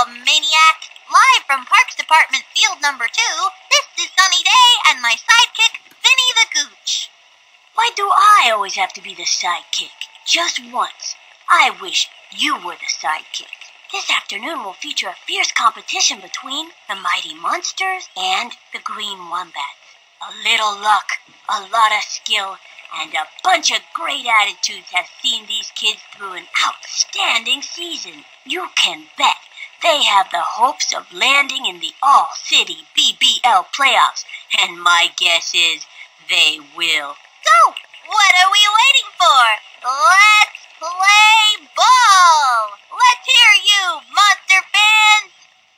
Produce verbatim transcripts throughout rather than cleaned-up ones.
maniac! Live from Parks Department Field Number Two, this is Sunny Day and my sidekick, Vinny the Gooch. Why do I always have to be the sidekick? Just once. I wish you were the sidekick. This afternoon will feature a fierce competition between the Mighty Monsters and the Green Wombats. A little luck, a lot of skill, and a bunch of great attitudes have seen these kids through an outstanding season. You can bet they have the hopes of landing in the All-City B B L playoffs, and my guess is they will. So, what are we waiting for? Let's play ball! Let's hear you, Monster fans!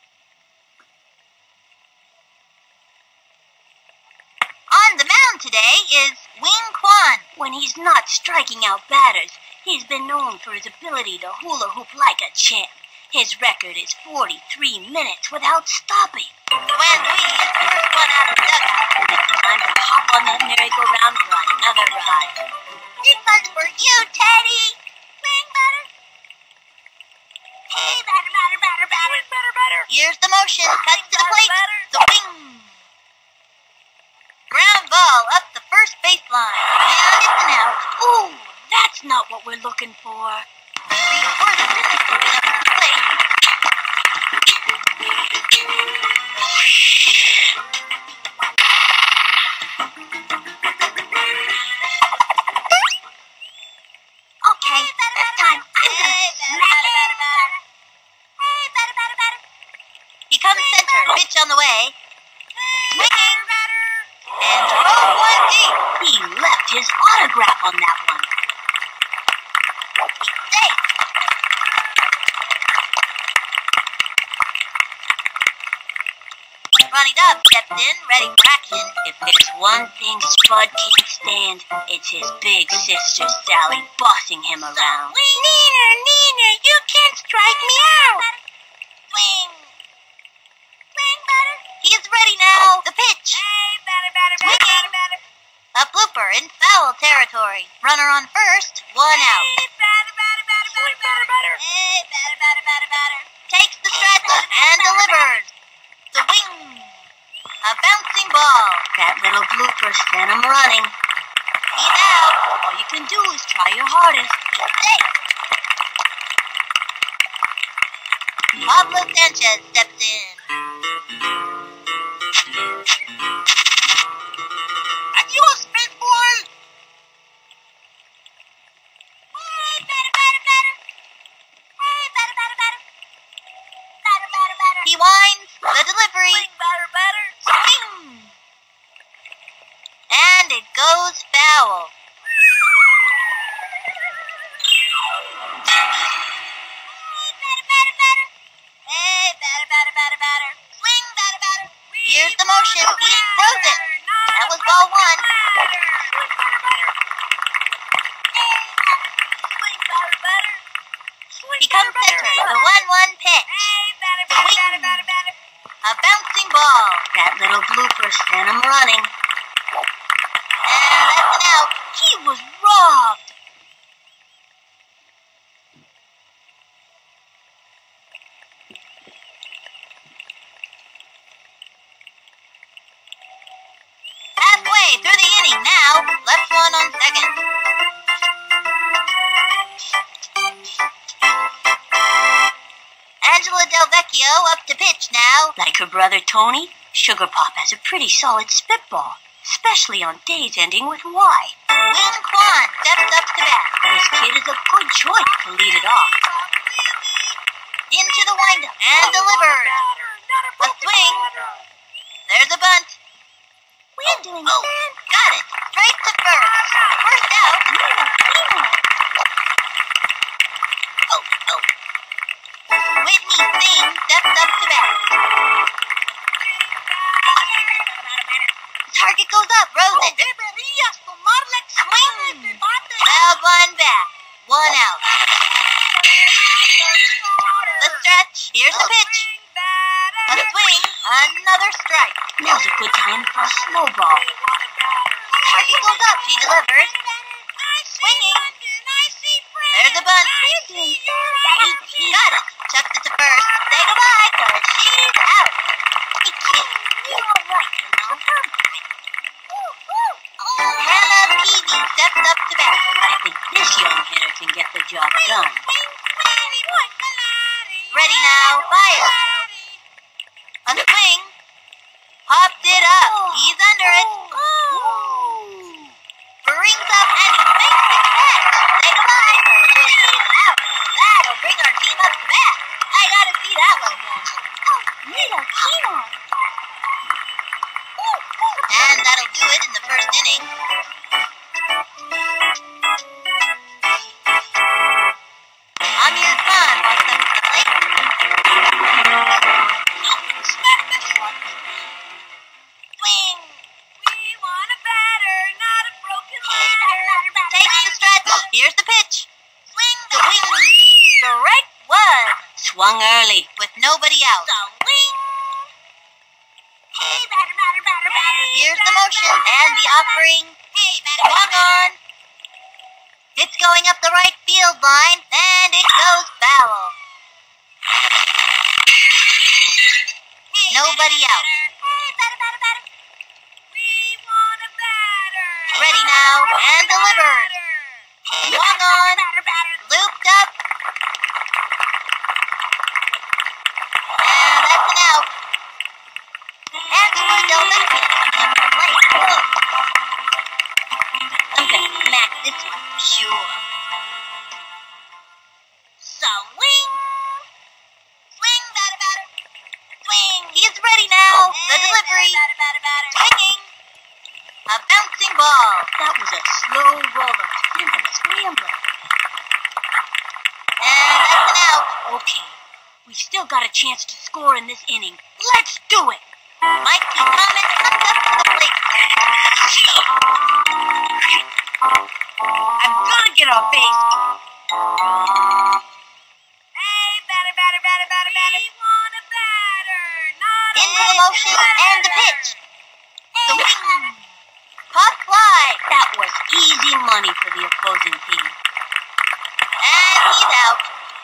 On the mound today is Wing Quan. When he's not striking out batters, he's been known for his ability to hula hoop like a champ. His record is forty-three minutes without stopping. When we is the first one out of the dugout. It's time to hop on that merry-go-round for another ride. This one's for you, Teddy. Wing batter. Hey, batter, batter, batter, batter. Batter, batter. Here's the motion. Cuts to the plate. The wing. Ground ball up the first baseline. And it's an out. Ooh, that's not what we're looking for. Before the business goes up to the plate. Okay, this time I'm gonna smack it. Hey, batter, batter, batter. He comes center. Pitch on the way. Swinging. And drove one deep. He left his autograph on that one. He's safe. Ronnie Dub steps in, ready for action. If there's one thing Spud can't stand, it's his big sister Sally bossing him around. Neener, Neener, you can't strike me out. Swing. Swing, batter. He is ready now. The pitch. Hey, batter, batter, batter, batter, batter. A blooper in foul territory. Runner on first, one out. Hey, batter, batter, batter, batter, batter, batter. Hey, batter, batter, batter, batter. Takes the stretch and delivers. The wing. A bouncing ball. That little blooper sent him running. He's out. All you can do is try your hardest. Safe. Pablo Sanchez steps in. Adios, big boy. Hey, batter, batter, batter. Hey, batter, batter, batter. Batter, batter, batter. He winds the delivery. Swing, batter, batter. Swing. And it goes foul. Hey, batter, batter, batter, batter. Swing, batter, batter. Here's the motion. He throws it. That was ball one. Swing, batter, batter. He comes center. The one one pitch. Hey, batter, The batter, wing. batter, batter, batter. A bouncing ball. That little blooper sent him running. And that's an out. He was robbed. Halfway through the inning now. Left one on second. Angela Del Vecchio up to pitch now. Like her brother Tony, Sugar Pop has a pretty solid spitball, especially on days ending with Y. Wing Quan steps up to bat. This kid is a good choice to lead it off. Into the windup and delivers. A swing. There's a bunt. We're doing Oh, got it. Straight to first. First out. Oh, oh. Whitney Singh steps up to bat. Target goes up. Rose it. Swing. Fouled one back. One out. The stretch. Here's the pitch. A swing. Another strike. Now's a good time for a slow ball. Target goes up. She delivers. Swinging. There's a bunt. Got it. Chucks it to first. Say goodbye. can get the job done. Ready now, fire. A swing. Popped it up. He's under it. Brings up and he makes the catch. Say goodbye. He's out. That'll bring our team up to bat. I gotta see that one again. And that'll do it in the first inning. Amir Khan wants them to the plate. Smack this one. Swing. We want a batter, not a broken ladder. Takes the stretch. Here's the pitch. Swing the wing. Strike one. Swung early. With nobody out. Swing. Hey, batter, batter, batter, batter. Here's the motion and the offering. Hey, batter, Swung on. It's going up the right field line, and it goes foul. Nobody out. Hey, batter, batter, batter. We want a batter. Ready now, and delivered. Swung on. Batter, batter. Looped up. And that's an out. Angelo Del Lindsay comes up to the plate. I'm gonna smack this one for sure. Swing. Swing, batter, batter. Swing. He's ready now. The delivery. Batter, batter, batter. Swinging. A bouncing ball. That was a slow roller. Kind of scrambling. And that's an out. Okay, we still got a chance to score in this inning. Let's do it! Mikey Thomas comes up to the plate. I'm gonna get on base. Hey, batter, batter, batter, batter, batter. We want a batter, not a Into the motion and the pitch. The wing. Pop fly. That was easy money for the opposing team. And he's out.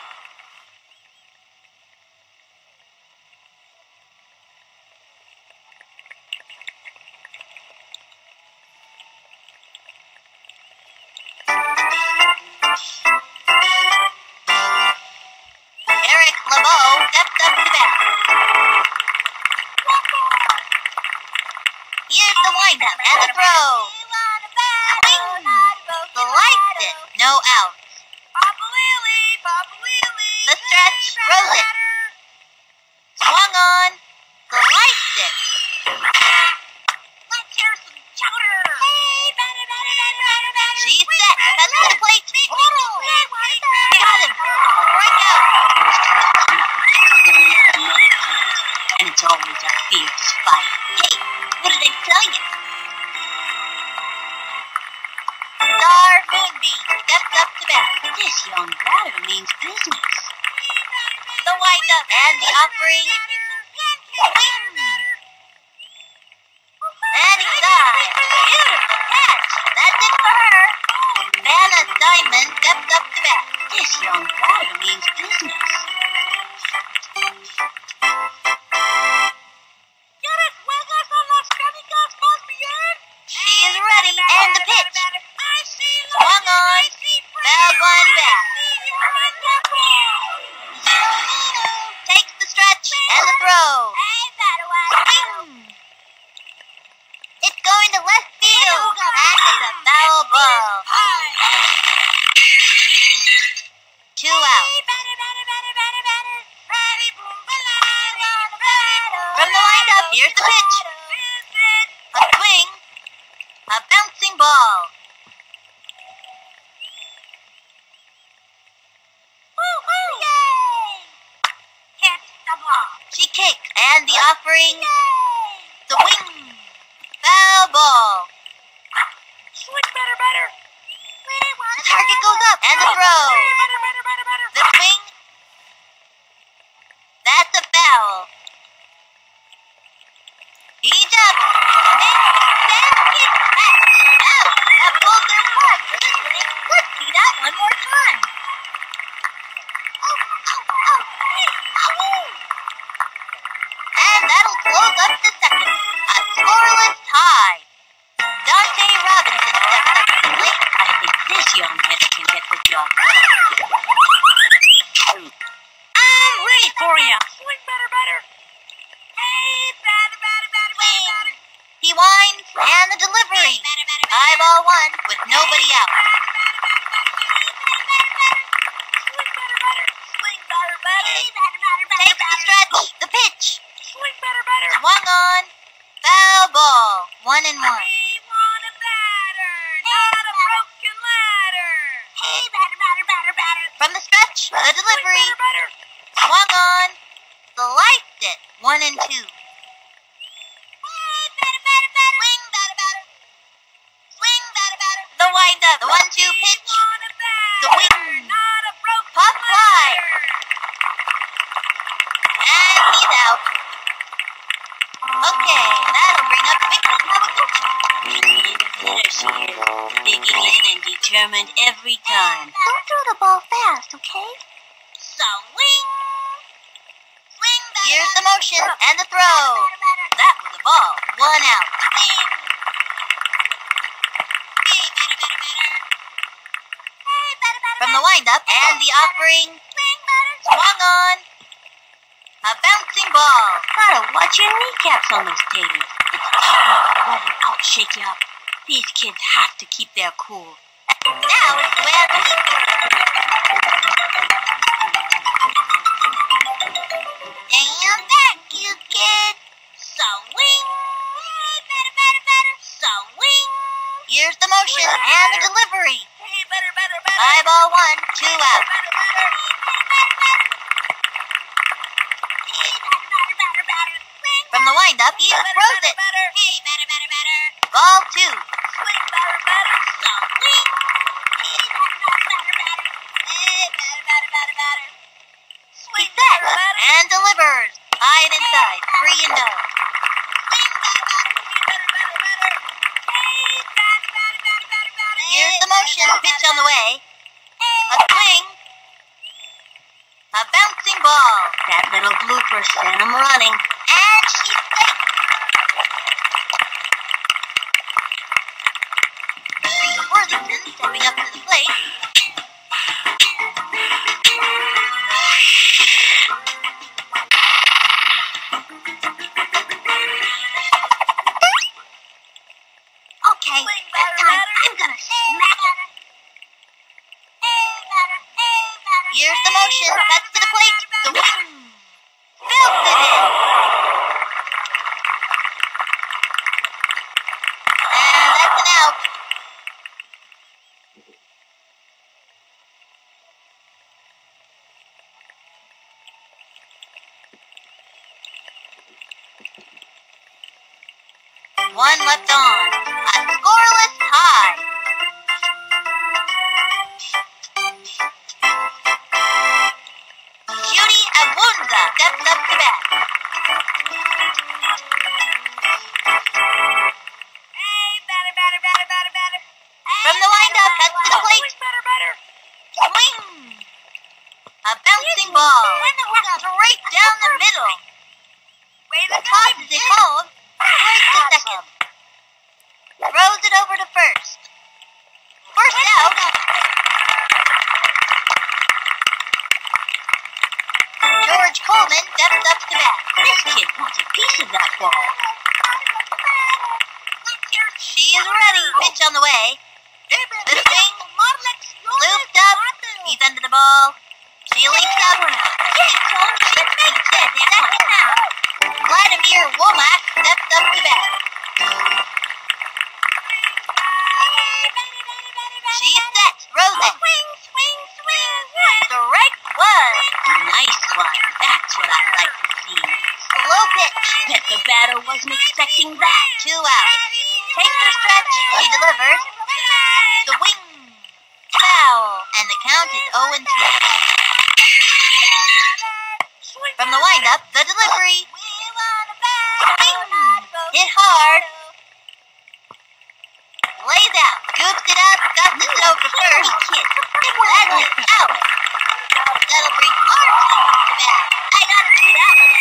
Eric LeBeau stepped up to bat. Here's the windup and the throw. Swing. Sliced it. No out. Papa Willie, Papa Willie. The stretch. Rose it. Swung on. Sliced it. Let's hear some chowder. Hey, batter, batter, batter, batter, batter. She's set. Cuts to the plate. Got him. Strike out. Those two have come up against one another many times, and it's always a fierce fight. Hey, what did they tell you? Star Moonbeam steps up to bat. This young batter means business. The windup and the offering. Swing. And inside. Beautiful catch. That's it for her. Vanna Steinman steps up to bat. This young batter means business. ¿Quieres juegas a las canicas más bien? She is ready. And the pitch. I see Swung on. Fouled one back. Takes the stretch and the throw. Hey, batter, Swing. It's going to left field. That is a foul ball. Two out. From the windup, here's the pitch. A swing. A bouncing ball. She kicks, and the offering. The wing. Foul ball. Swing better, better. The target goes up, and the throw. Better, better, better, better. The swing. That's a foul. He jumps. Makes Sam kick catch. Out. That pulls their plug for this inning. Let's see that one more time. Oh, oh, oh. Hey, oh. And that'll close up the second. A scoreless tie. Dante Robinson steps up to the plate. I think this young hitter can get the job I'm ready for you. Swing better, better. Hey, batter, batter, batter, batter, batter. He winds, and the delivery. Eyeball one with nobody out. Swing better, better. Swing better, better. Takes the stretch, the pitch. Swing better, better. Swung on. Foul ball. One and one. We want a batter, not a broken ladder. Hey, batter, batter, batter, batter. From the stretch, the Swing delivery. better, better. Swung on. Sliced it. One and two. Hey, batter, batter, batter. Swing, batter, batter. Swing, batter, batter. The wind up. The one two pitch. We want a batter, The wing. not a broken Pop fly. ladder. And he's out. Okay, that'll bring up Vicky Kawaguchi. There she is, digging in and determined every time. Don't throw the ball fast, okay? Swing. Swing, batter. Here's the motion and the throw. That was a ball. One out. From the windup and the offering. Swung on. A bouncing ball. Gotta watch your kneecaps on those tables. It's tough enough to let an out shake you up. These kids have to keep their cool. Now it's the way I believe. Damn that, you kid. Swing. Batter, batter, batter. Swing. Here's the motion and the delivery. Hey, better, better, better. Eyeball one, two out. Batter, batter. Hey, batter, batter, batter, batter. Swing. From the windup, he Batter, throws batter, it. batter. Hey, batter, batter, batter. Ball two. Swing, batter, batter. Swing. Hey, batter, batter, batter, batter. Hey, batter, batter, batter, batter. He Swing, sets batter, batter. and delivers. High and inside, three and no. Here's the motion, pitch on the way. A swing. A bouncing ball. That little blooper sent him running. And she's safe. Reese Worthington stepping up to the plate. Okay, this time I'm gonna smack it. Here's the motion, cuts to the plate. The wing. Belted it. And that's an out. One left on. A scoreless tie. Judy Abunza steps up to bat. Hey, batter, batter, batter, batter, batter. From the windup, cuts to the plate. Batter, batter. Swing. A bouncing ball. Straight down the middle. Way to go. Tosses it home. Straight to second. Throws it over to first. First out. George Coleman steps up to bat. This kid wants a piece of that ball. She is ready. Pitch on the way. The swing. Looped up. He's under the ball. She leaps up. She makes it. Second out. Vladimir Womack steps up to bat. She's set. Throws it. Swing, swing, swing. Strike one. Nice one. That's what I like to see. Slow pitch. Bet the batter wasn't expecting that. Two out. Takes her stretch. She delivers. The wing. Foul. And the count is oh and two. From the windup, the delivery. Swing. Hit hard. Lays out. Scoops it up. Gusses it over to first. That's it. Out. That'll bring our team up to bat. I gotta see that one.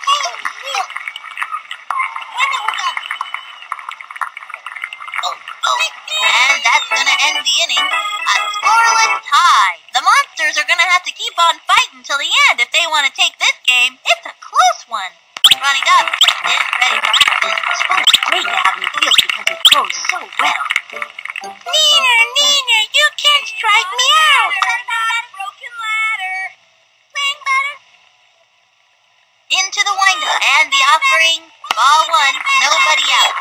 Oh, oh. And that's gonna end the inning. A scoreless tie. The Monsters are gonna have to keep on fighting till the end if they want to take this game. It's a close one. Running up, is ready for action. Spunk's great to have in the field because he throws so well. Neener, Neener, you can't strike me out. Broken ladder. Swing batter. Into the windup and the offering. Ball one, nobody out.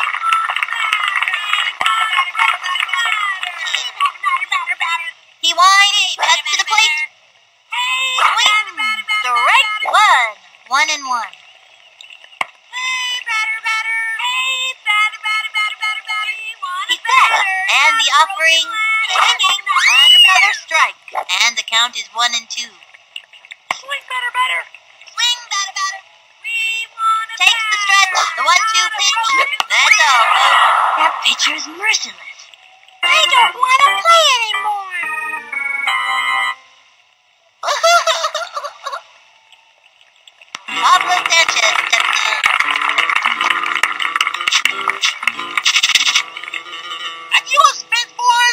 He winds, cuts to the plate. Swing, strike one. One and one. He's set, and the offering, swinging, another strike. And the count is one and two. Swing batter, batter. Swing batter, batter. We want Takes the stretch, the one two pitch. That's all, folks. That pitcher's merciless. I don't want to play anymore. Pablo Sanchez steps in. Adios, baseball!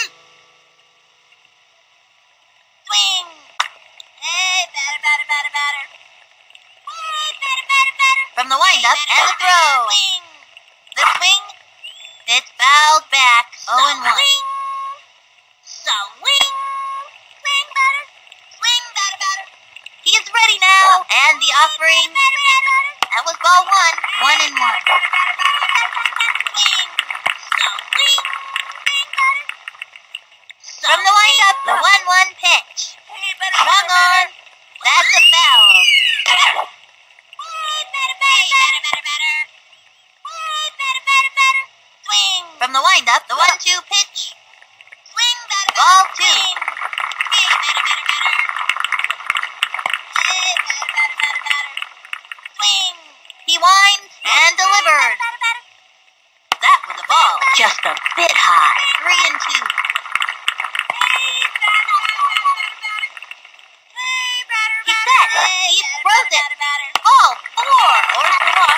Swing! Hey, batter, batter, batter, batter. Hey, batter, batter, batter. From the windup and the throw. Swing! The swing. It's fouled back. oh and one. Swing! Swing, batter. Swing, batter, batter. He is ready now. And the offering. That was ball one. One and one. Swing! Swing! From the windup, the one one pitch. Swung on. That's a foul. Swing. From the windup, the one two pitch. Swing. Ball two. Swing. He winds and delivered. That was a ball. Just a bit high. Three and two. He's set. He throws it. Ball four. Forced to walk.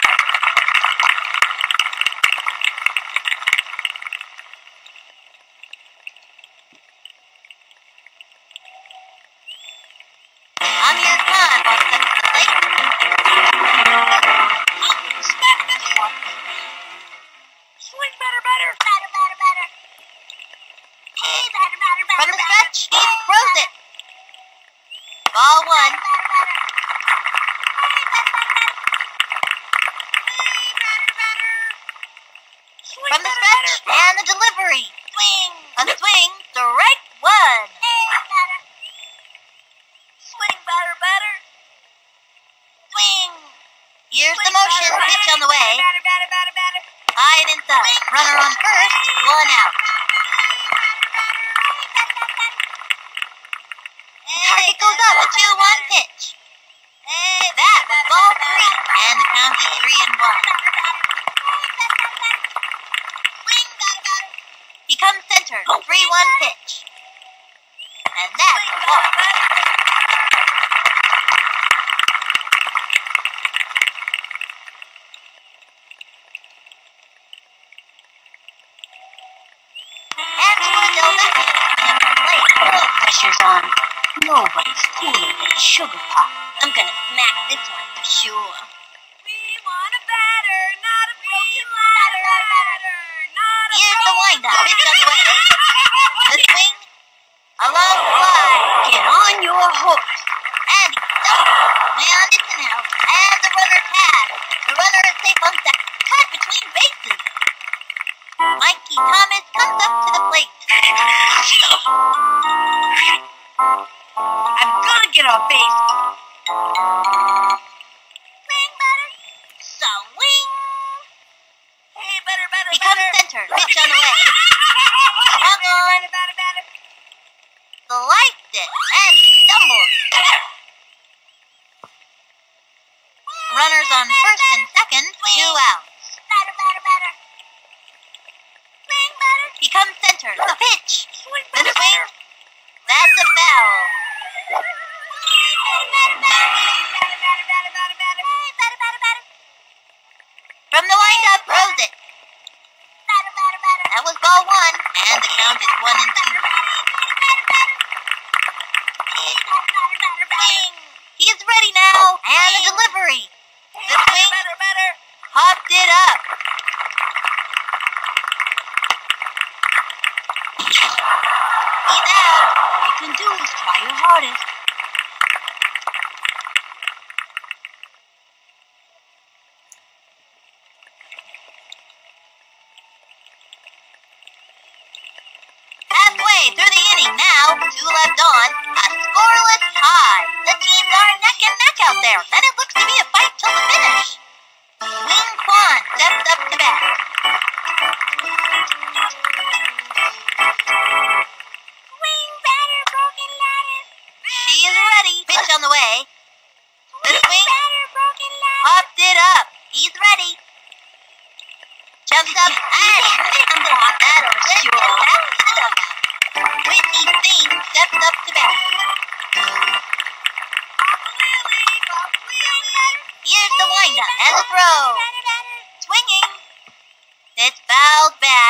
Amir Khan wants to the plate. Oh, smack this one. Swing batter, batter. Batter, batter, batter. Hey, batter, batter, batter. From the stretch, he throws it. Ball one. From the stretch and the delivery. Swing. A swing. Strike one. Swing, batter, batter. Swing. Here's the motion. Pitch on the way. High and inside. Runner on first. One out. Target goes up. A two one pitch. That was ball three. And the count is three and one. He comes center. three one pitch. And that's a walk. Pressure's on. Nobody's cooler than Sugar Pop. I'm gonna smack this one for sure. We want a batter, not a broken ladder. Here's the windup. Pitch on the way. The swing. A long fly. Get on your horse. And he stumbles. And it's an out. And the runner tagged. The runner is safe on second. Caught between bases. Mikey Thomas comes up to the plate. I'm gonna get off base. Swing, batter. Swing. Hey, batter, batter, He comes center. Pitch on the way. Swung on. Sliced it. And he stumbles. Runners on first and second. Two outs. Batter, batter, batter. Swing, batter. He comes center. The pitch. The swing. That's a foul. From the windup, throws it. That was ball one, and the count is one and two. He is ready now, and the delivery. The swing popped it up. He's out. All you can do is try your hardest. Halfway through the inning now, two left on, a scoreless tie. The teams are neck and neck out there, and it looks to be a fight till the finish. Wing Kwan steps up to bat. Swing batter, broken ladder. She is ready. Pitch on the way. The swing Batter, broken ladder. popped it up. He's ready. Jumps up and hits the hot batter. Sends it back to the dugout. Whitney Singh steps up to bat. Here's the windup and the throw. Swinging. It's fouled back.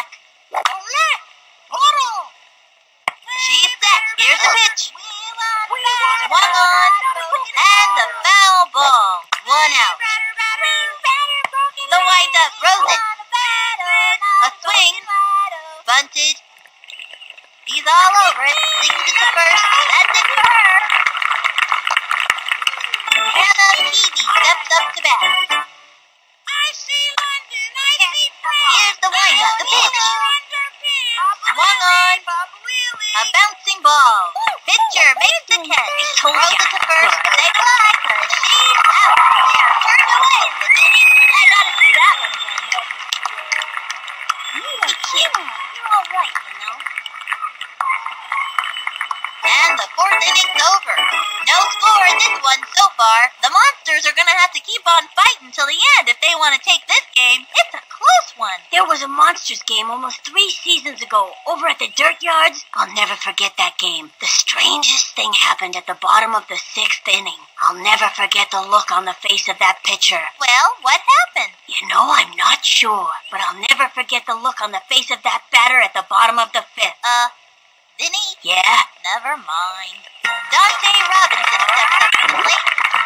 She's set. Here's the pitch. Swung on. And the foul ball. One out. The windup throws it. A swing. Bunted. He's all over it. Zings it to first. That's it for her. Hannah Peavy steps up to bat. I see London. I see France. Here's the windup. The pitch. Swung on. A bouncing ball. Pitcher makes the catch. told Throws ya. it to first. Say goodbye, 'cause she's out. They are turned away in this inning. I gotta see that one again. You a kid. You're all right, you know. And the fourth inning's over. No score in this one so far. The Monsters are gonna have to keep on fighting till the end if they want to take this game. It's a close one. There was a Monsters game almost three seasons ago over at the Dirt Yards. I'll never forget that game. The strangest thing happened at the bottom of the sixth inning. I'll never forget the look on the face of that pitcher. Well, what happened? You know, I'm not sure, but I'll never forget the look on the face of that batter at the bottom of the fifth. Uh, Vinny? Yeah? Never mind. Dante Robinson steps up to the plate.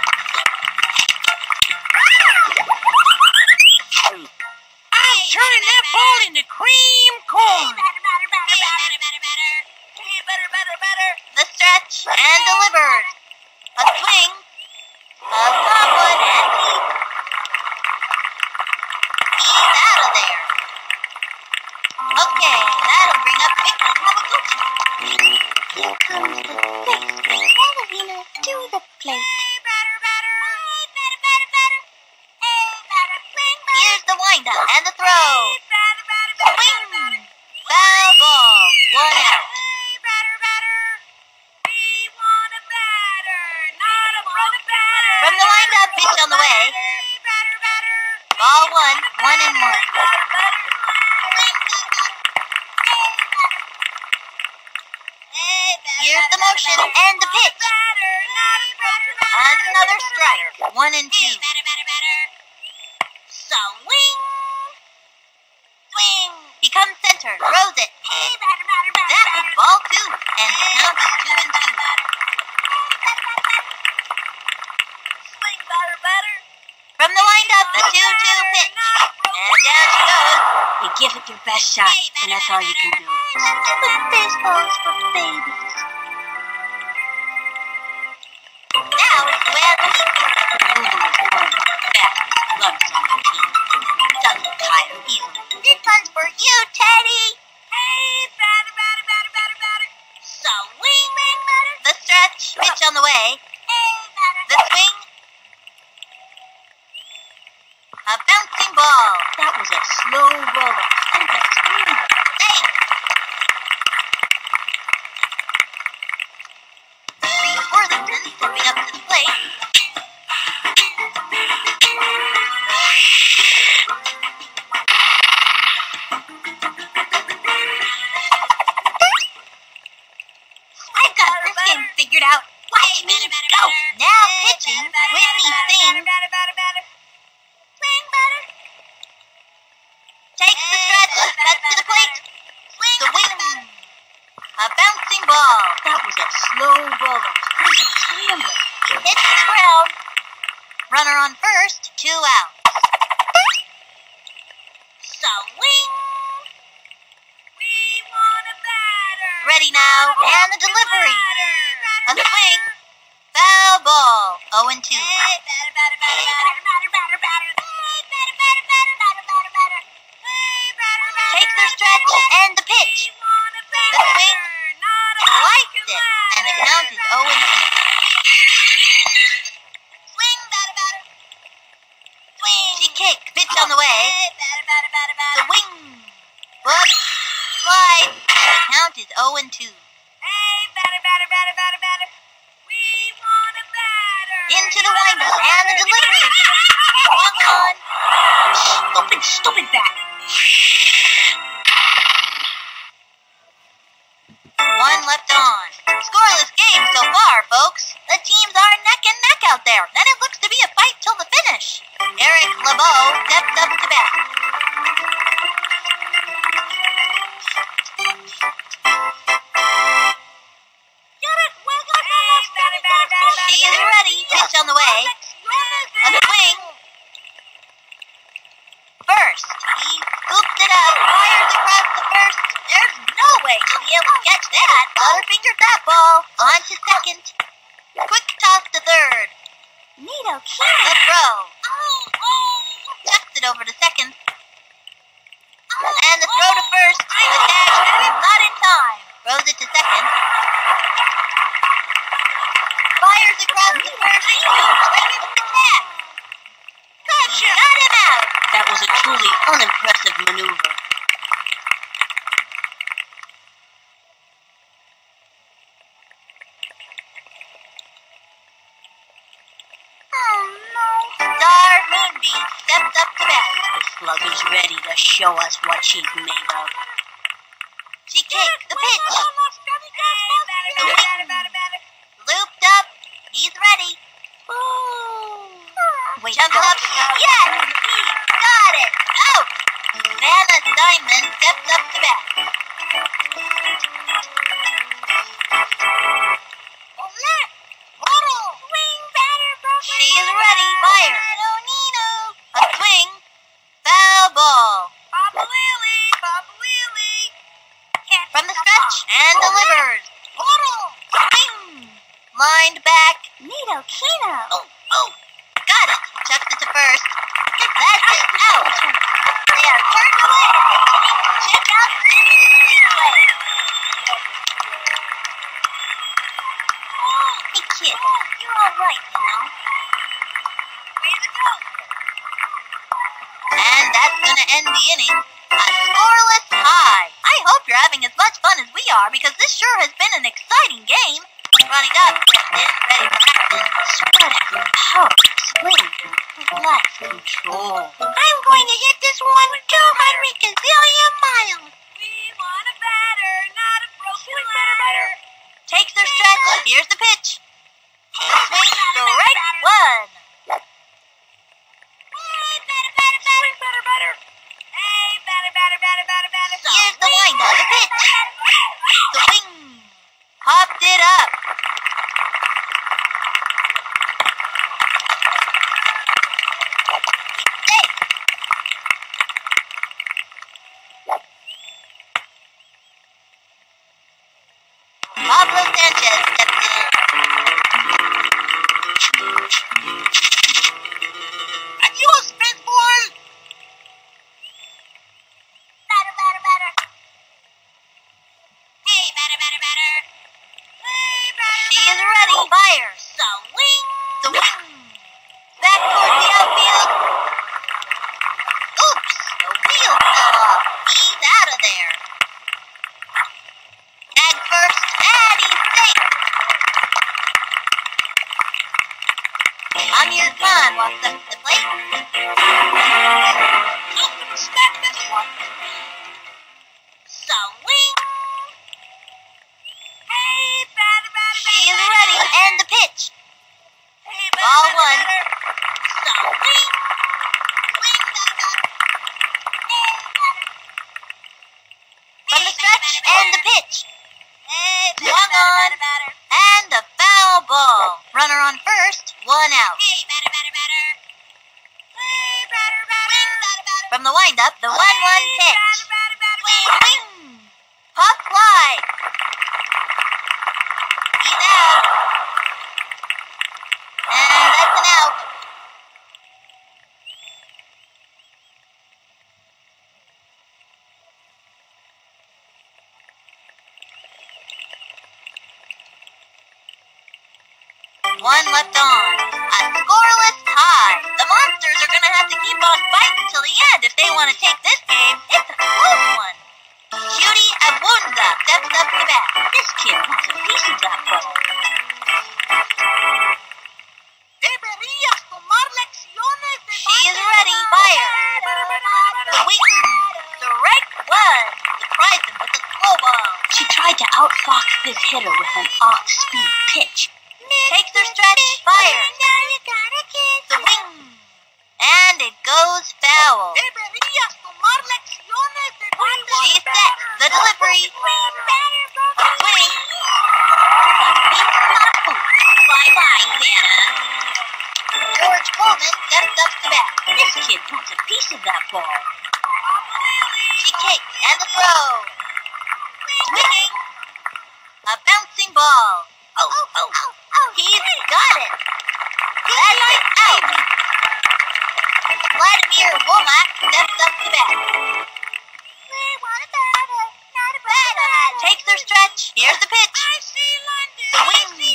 I'm turning that ball into cream corn. Batter, batter, batter, batter, batter, batter. Hey, batter, batter, batter. The stretch and delivered. A swing. A goblin and deep. He's out of there. Okay, that'll bring up Vicky Kawaguchi. Here comes the face. Ballerina, do the plate. Hey, batter, batter. Hey, batter, batter, batter. Hey, batter, swing, batter. Here's the windup and the throw. Hey, batter, batter, batter, Swing. batter. Foul ball. One out. Hey, batter, batter. We want a batter, not a broken batter. From the windup, pitch on the way. Hey, batter, batter. Ball one, one and one. Batter, batter. Here's the motion and the pitch. Batter, not a batter, batter. Another strike. One and two. Hey, batter, batter, batter. Swing. Swing. He comes center. Throws it. Hey, batter, batter, batter. That was ball two. And the count is two and two. Swing, batter, batter. From the windup, the two two pitch. And down she goes. You give it your best shot, and that's all you can do. Baseball's for babies. Now it's the way of the week. Lulu is one of the best gloves on the team. Doesn't tire easily. This one's for you, Teddy. Hey, batter, batter, batter, batter, batter. Swing. The stretch. Pitch on the way. Hey, batter. The swing. A bouncing ball. That was a slow roller. And the swing. Safe. Reese Worthington stepping up to the plate. I've got this game figured out. Watch me go. Now pitching, Whitney Singh Batter, batter, batter. Swing, batter. takes the stretch, cuts to the plate. was a slow ball that wasn't scrambling. Hit to the ground. Runner on first, two out. Swing! We want a batter. Ready now, and the delivery. A swing. Foul ball. oh and two. Hey, batter, batter, batter, batter, batter, batter, batter. Hey, batter, batter, batter, batter, batter, batter. Hey, batter, batter, Take the stretch and the pitch. we want a The batter, swing. not a Liked broken it, and the count is oh and two. Swing, batter, batter. Swing. She kicked. Pitch on the way. Hey, batter, batter, batter, batter. The wing. Foot. Slide. And the count is oh and two. Hey, batter, batter, batter, batter, batter. We want a batter. Into the windup and the delivery. One on. Stupid, stupid bat. One left on. Scoreless game so far, folks. The teams are neck and neck out there, and it looks to be a fight till the finish. Eric LeBeau steps up to bat. She is ready. Pitch on the way. A swing. First. He scoops it up, fires across the first. There's no way he'll be able to catch that. Butterfingered that ball. On to second. Quick toss to third. Neato, The throw. Chucks it over to second. And the throw to first. The dash is not in time. Throws it to second. Fires across the first. Right with the tag. Gotcha. Got him out. That was a truly unimpressive maneuver. Oh no. Star Moonbeam steps up to bat. The slug is ready to show us what she's made of. She kicks the pitch. The wing. Looped up. He's ready. Wait, Jumps don't- up. Yes! He got it. Out. Vanna Steinman steps up to bat. She is ready. Fire. A swing. Foul ball. From the stretch and delivered. Swing. Lined back. Neato, Kino. Oh, oh. Got it. Chucks it to first. That's it. Out. They are turned away. Check out City Speedway. Hey, kid. You're all right, you know. And that's gonna end the inning. A scoreless tie. I hope you're having as much fun as we are, because this sure has been an exciting game. Running up, in, ready for action. Spread out power, swing, relax, control. I'm going to hit this one with two hundred gazillion miles. We want a batter, not a broken ladder. Takes their stretch. Here's the pitch. The swing, strike one. Hey, batter, batter, batter. Batter, batter. Hey, batter, batter, batter, batter, batter. Here's the windup, the pitch. The wing. Popped it up. Safe. Pablo Sanchez steps in. Adios, baseball! Batter, batter, batter. Hey, batter, batter, batter. Hey, batter, She is ready. Fire. swing. The wing. Back towards the outfield. Oops, the wheel fell off. He's out of there. Tag first, and he's safe. Amir Khan walks up to the plate. I'm gonna snap this one. Swing. Hey, batter, batter, She is batter, ready, batter. and the pitch. Hey, batter, Ball batter, one. batter. Swing. From the stretch, and the pitch. Hey, Swung on. And a foul ball. Runner on first, one out. From the windup, the one one pitch. Swing. Pop fly. He's out. And that's an out. One left on. A scoreless tie. The Monsters are going to have to keep on fighting till the end if they want to take this game. It's a close one. Judy Abunda steps up to bat. This kid wants a piece of that ball. She is ready. Fire. Swing. Strike one. Surprised him with a slow ball. She tried to outfox this hitter with an off-speed pitch. Takes her stretch. Fire. Swing. And it goes foul. She's set. The delivery. Swing. Bye-bye, Santa. George Coleman steps up to bat. This kid wants a piece of that ball. She kicks and the throw. Swinging. A bouncing ball. Oh, oh, oh, oh. He's got it. That's it out. Vladimir Womack steps up to bat. Takes her stretch. Here's the pitch. Swing.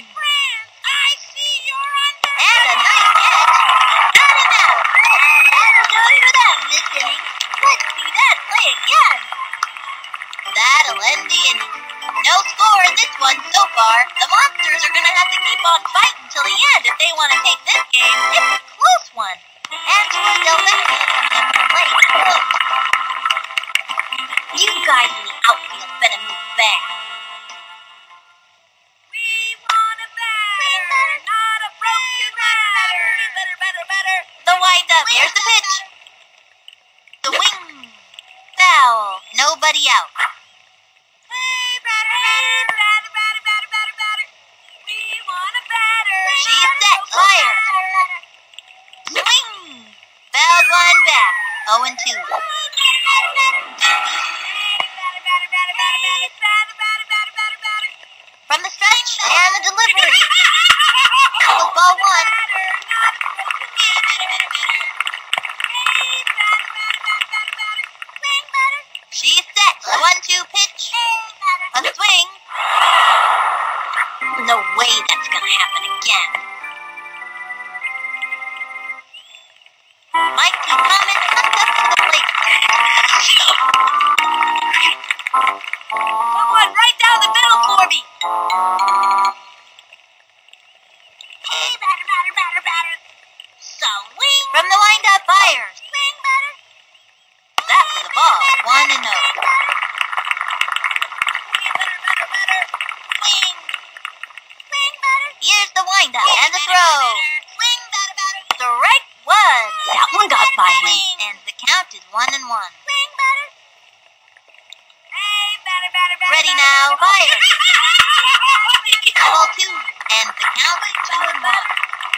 And a nice catch. Got him out. And that'll do it for them this inning. Let's see that play again. That'll end the inning. No score in this one so far. The Monsters are going to have to keep on fighting till the end if they want to take this game. It's a close one. Angela Delvecchio comes up to the plate. Close. You guys in the outfield better move back. The windup. Here's the pitch. The wing. Foul. Nobody out. She's set. Fire. Swing. Fouled one back. oh and two. From the stretch and the delivery. That was ball one. She's set. The one two pitch. A swing. No way that's gonna happen again. Mike T. Thomas comes up to the plate. Someone right down the middle for me. Hey, batter, batter, batter, batter. Swing. From the windup, fire. Swing, batter. That was a ball. One and no. Swing. Swing, batter. Here's the windup and the throw. Swing, batter, batter. Strike one. That one got by him. And the count is one and one. Swing, batter. Hey, batter, batter, batter. Ready now, fire. Ball two, and the count is two and one.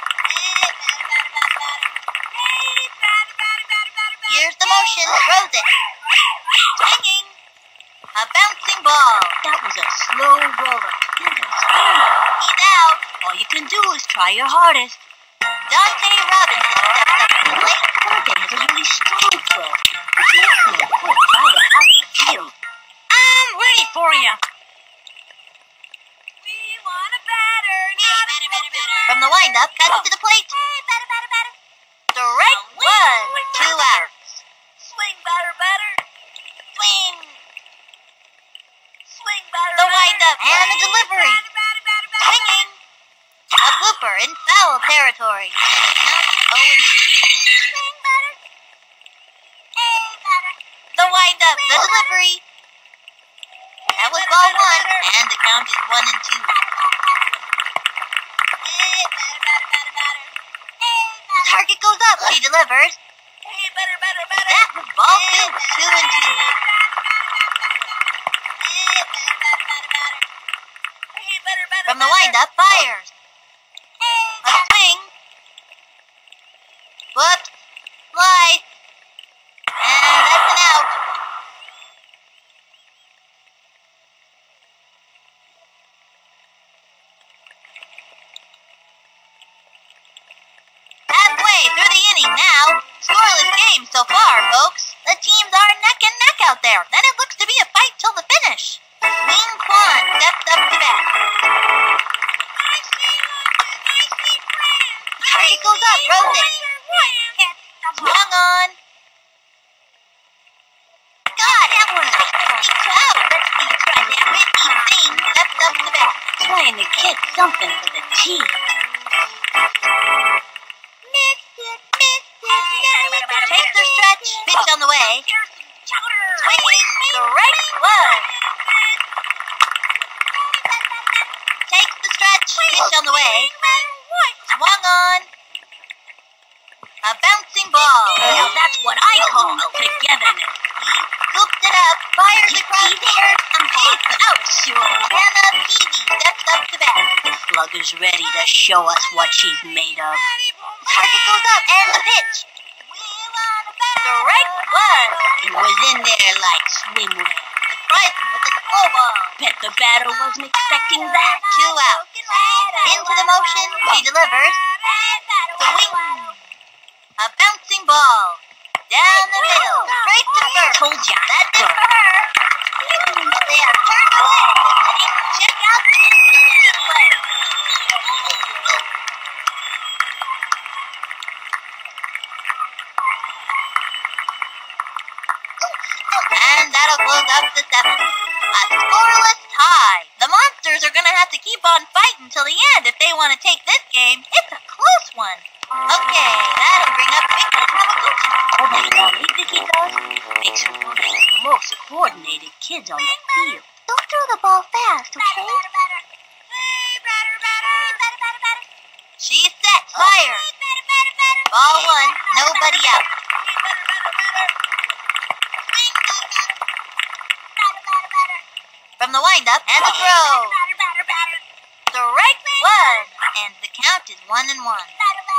Here's the motion, throws it. Swinging. A bouncing ball. That was a slow roller. He's out. All you can do is try your hardest. Dante Robinson steps up to the plate. Dante has a really strong throw. It's an excellent quick rider out in the field. I'm ready for you. We want a batter, not a batter. From the windup, cuts to the plate. Batter, batter, batter. Strike one. Two outs. Swing, batter, batter. Swing. Swing, batter, the windup and the delivery. Swinging. A blooper in foul territory. And the count is oh and two. Swing, batter. Hey, batter. The windup, the delivery. That was ball one, and the count is one and two. The target goes up. She delivers. That was ball two, two and two. From the windup, fires. A swing. Whoops. Slice. And that's an out. Halfway through the inning now. Scoreless game so far, folks. The teams are neck and neck out there. Then it looks to be a fight till the finish. Wing Quan steps up to bat. Target goes up, throws it. Swung on. God, that one sneaks out. Let's see, try that. Whitney Singh steps up to bat. Trying to get something for the team. Takes their stretch. Pitch on the way. Swinging. Strike one. Takes the stretch. Pitch on the way. Swung on. A bouncing ball. Now that's what I call togetherness. He scoops it up. Fires across the earth. And takes out. Sure. Hannah Peavy steps up to bat. The slugger's ready to show us what she's made of. Target goes up. And the pitch. Strike one. He was in there like swimwear. Surprised him with a slow ball. Bet the batter wasn't expecting that. Two outs. Into the motion. She delivers. Swing. A bouncing ball. Down the middle. Straight to first. Told ya. That's it for her. But they are turned away. Check out the instant replay. And that'll close up the seventh. A scoreless tie. The Monsters are going to have to keep on fighting till the end if they want to take this game. It's a close one. Okay, that'll bring up Vicky Kawaguchi. Oh, that volley Vicky does makes her one of the most coordinated kids on the field. Don't throw the ball fast, okay? She's set. Fire. Ball one. Nobody out. From the windup and the throw. Strike one. And the count is one and one.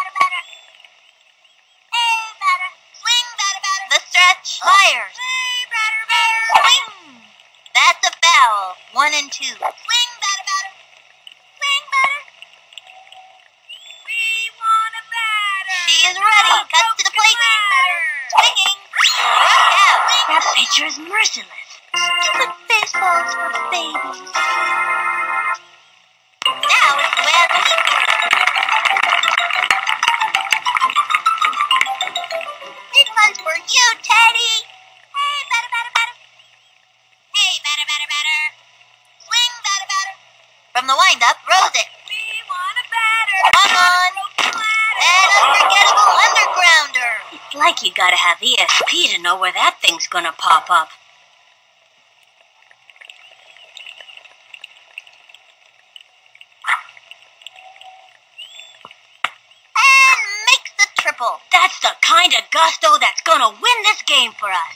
The stretch. Fires. Swing. That's a foul. One and two. Swing, batter, batter. Swing, batter. We want a batter. She is ready. Cuts to the plate. Swinging. Struck out. That pitcher is merciless. Stupid baseballs for babies. Now it's the way of the week. This one's for you, Teddy. Hey, batter, batter, batter. Hey, batter, batter, batter. Swing, batter, batter. From the windup, throws it. We want a batter. Swung on. An unforgettable undergrounder. It's like you gotta have E S P to know where that thing's gonna pop up. And makes the triple. That's the kind of gusto that's gonna win this game for us.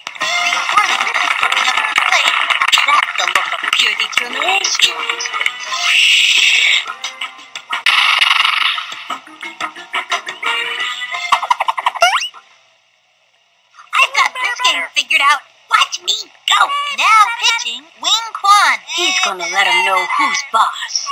That's the look of pure determination on his face. I've got this game figured out. Watch me go. Now pitching, Wing Quan. He's gonna let him know who's boss.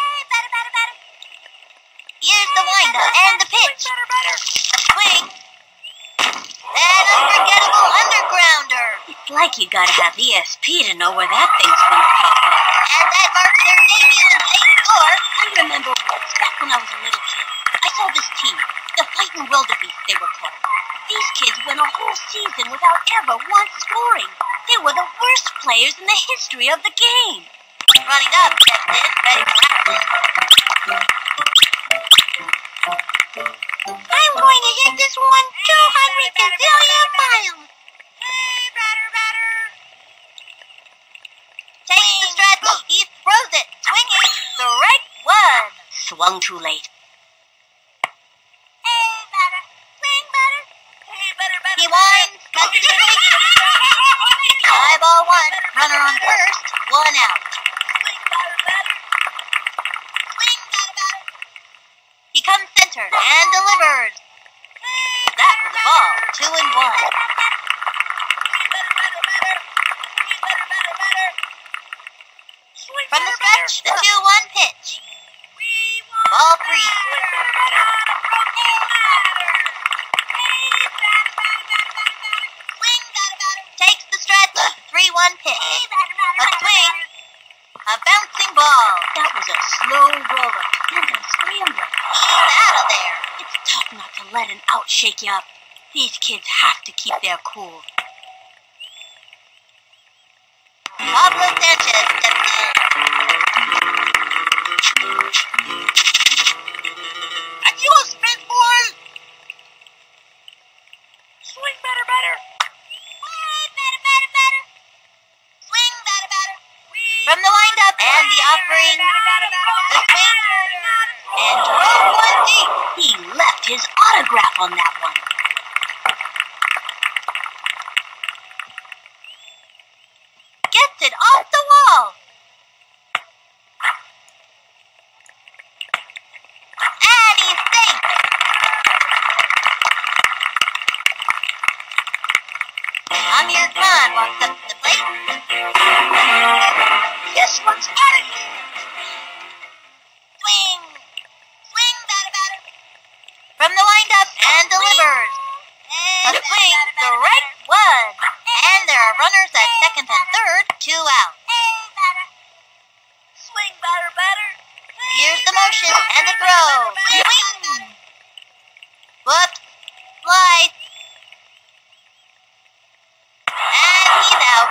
Here's the windup and the pitch. A swing. An unforgettable undergrounder. It's like you gotta have E S P to know where that thing's gonna pop up. And that marks their debut in today's score. I remember once, back when I was a little kid, I saw this team, the Fightin' Wildebeest they were called. These kids went a whole season without ever once scoring. They were the worst players in the history of the game. Running up, steps in, ready for action. I'm going to hit this one two hundred gazillion miles. Hey, batter, batter. Takes the stretch. He throws it. Swinging. Strike one. Swung too late. Hey, batter. Swing, batter. Hey, batter, batter. He winds. Cuts to the plate. High ball one. Runner on first. One out. Swing, batter, batter. batter and delivers. That was a ball, two and one. From the stretch, the two one pitch. Ball three. Takes the stretch, three one pitch. A swing, a bouncing ball. That was a slow roller and a scrambler. He's out of there. It's tough not to let an out shake you up. These kids have to keep their cool. Pablo Sanchez stepped in. Adios, baseball! Swing better, better. Batter, batter, batter. Swing, batter, batter. From the windup and the offering, the swing, and drove one deep. He left his autograph on that one. Gets it off the wall. And he's safe. Amir Khan walks up to the plate. This one's out of here. Swing. Swing, batter, batter. From the windup and delivers. A swing, strike one. And there are runners at second and third, two out. Swing better, better. Here's the motion and the throw. Swing. Whoops. Slice. And he's out.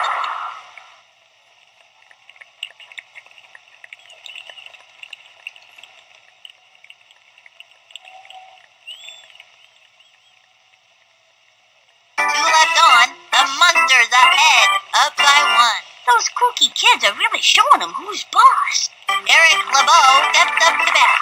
Two left on. The Monsters ahead, up by one. Those kooky kids are really showing them who's boss. Eric LeBeau steps up to bat.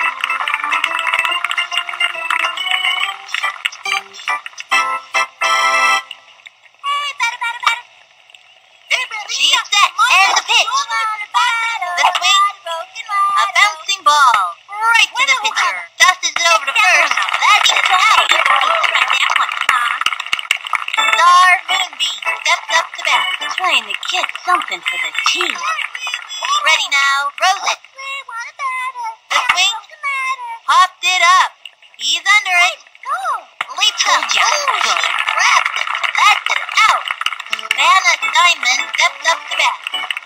She's set, and the pitch. The swing, a bouncing ball, right to the pitcher. Dusted it over to first. That's it out. That one, huh? Star Moonbeam steps up to bat. Playing the kids something for the team. Ready now, throws it. The swing, popped it up. He's under it. Leaps up. Told ya. Oh, she grabs it. That's it out. Vanna Steinman steps up to bat.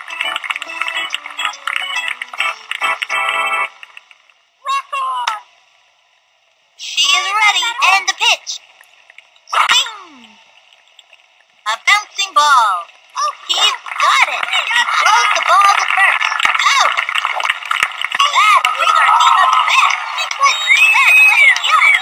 Rock on. She is ready, and the pitch. Swing! A bouncing ball. Oh, he's got it. He throws the ball to first. Out. That'll bring our team up to bat. Let's see that play again.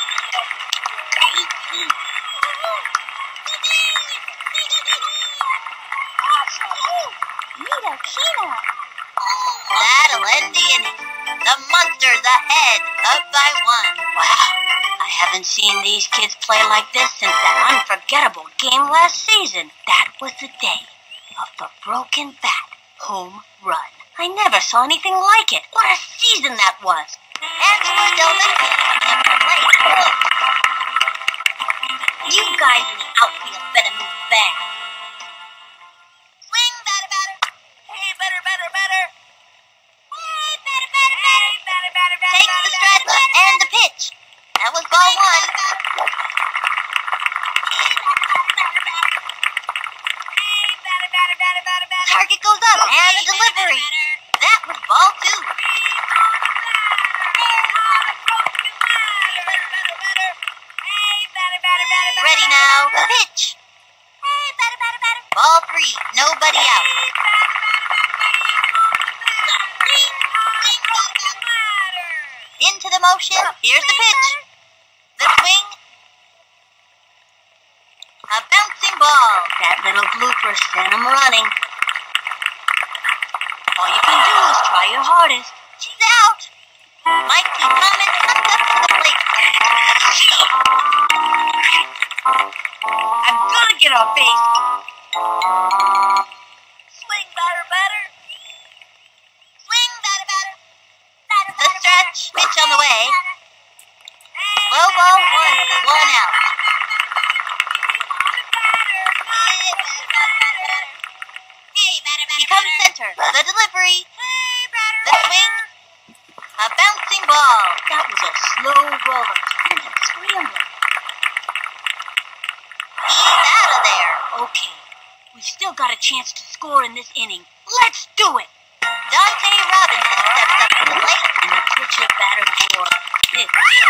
Nita, Kina. That'll end the inning. The Monsters ahead, up by one. Wow, I haven't seen these kids play like this since that unforgettable game last season. That was the day of the Broken Bat home run. I never saw anything like it. What a season that was. Angela Delvecchio comes up to the plate. You guys in the outfield better move back. Swing, batter, batter. Hey, better, better, better. Hey, batter, batter, batter. Hey, better, better, better. Takes the stretch and the pitch. That was ball one. Target goes up and a delivery. That was ball two. Ready now, pitch. Ball three, nobody out. Into the motion, here's the pitch. The swing. A bouncing ball. That little blooper sent him running. All you can do is try your hardest. She's out. Mike Thomas comes up to the plate. I'm gonna get on base. Swing, batter, batter. Swing, batter, batter. The stretch, pitch on the way. batter. The delivery. The swing. A bouncing ball. That was a slow roller. Turned and scrambling. He's out of there. Okay, we've still got a chance to score in this inning. Let's do it! Dante Robinson steps up to the plate. And the pitcher batter for this.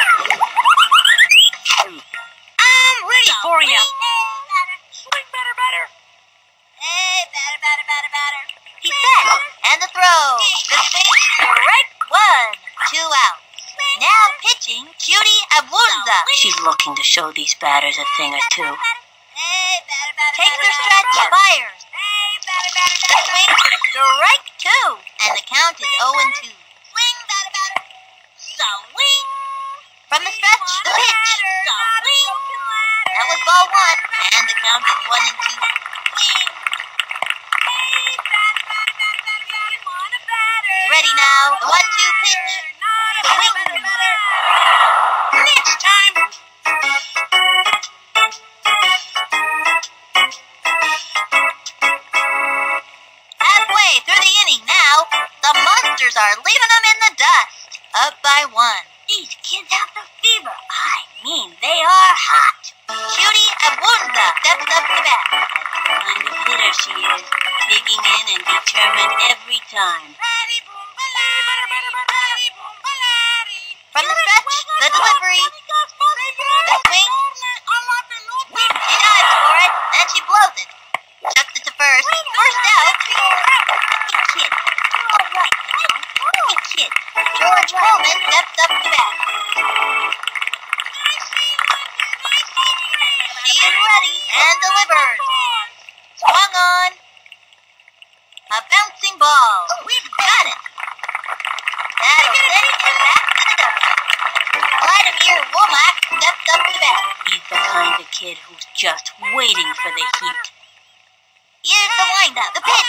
I'm ready for you. Swing, batter, batter. Hey, batter, batter, batter, batter. He's set. And the throw. The swing. Strike one. Two outs. Now pitching, Judy Abunza. She's looking to show these batters a thing or two. Takes her stretch, fires. The swing, strike two. And the count is oh and two. Swing, batter, batter. Swing. From the stretch, the pitch. Swing. That was ball one. And the count is one and two. Swing. Ready now. The one two pitch. Swing. Next time. Halfway through the inning now, the Monsters are leaving them in the dust. Up by one. These kids have the fever. I mean, they are hot. Judy Abunza steps up to bat. That's the kind of hitter she is. Digging in and determined every time. From the stretch, the delivery. The swing. She dives for it, and she blows it. Chucks it to first. First out. Good kid. All right, you know. Good kid. George Coleman steps up to bat. She is ready and delivers. Swung on. A bouncing ball. We've got it. That'll send him back to the double. Vladimir Womack steps up to bat. He's the kind of kid who's just waiting for the heat. Here's the windup. The pitch.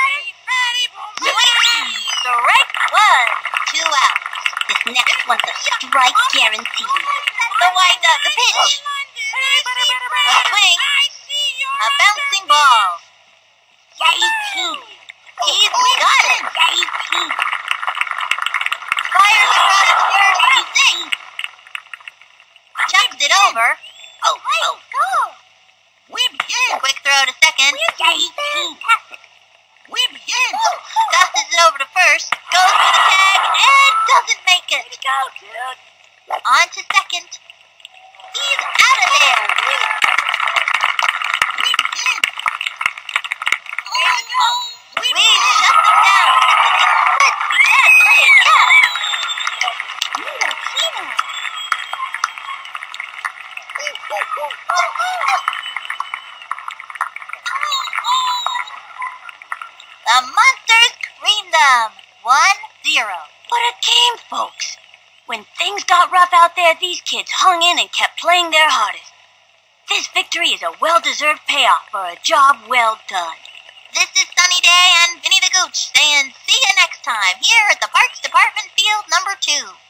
Swing. Strike one. Two outs. This next one's a strike guaranteed. The windup. The pitch. A swing. A bouncing ball. Yay, team. He's got it. Yay, team. Fires across the first base. Chucks it over. Oh, oh, go. We begin. Quick throw to second. Yay, team. We begin. Tosses it over to first. Goes for the tag and doesn't make it. Go, dude. On to second. He's out of there. We begin. We shut them down. Let's see that play again. The Monsters creamed them. One zero. What a game, folks. When things got rough out there, these kids hung in and kept playing their hardest. This victory is a well-deserved payoff for a job well done. This is Sunny Day and Vinny the Gooch saying see you next time here at the Parks Department Field number two.